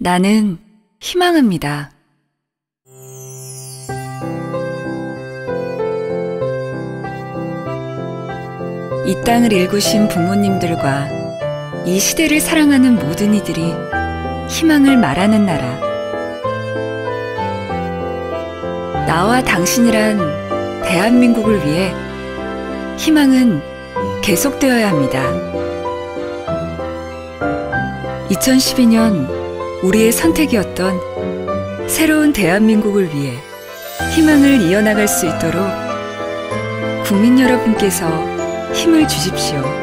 나는 희망합니다. 이 땅을 일구신 부모님들과 이 시대를 사랑하는 모든 이들이 희망을 말하는 나라. 나와 당신이란 대한민국을 위해 희망은 계속되어야 합니다. 2012년 우리의 선택이었던 새로운 대한민국을 위해 희망을 이어나갈 수 있도록 국민 여러분께서 힘을 주십시오.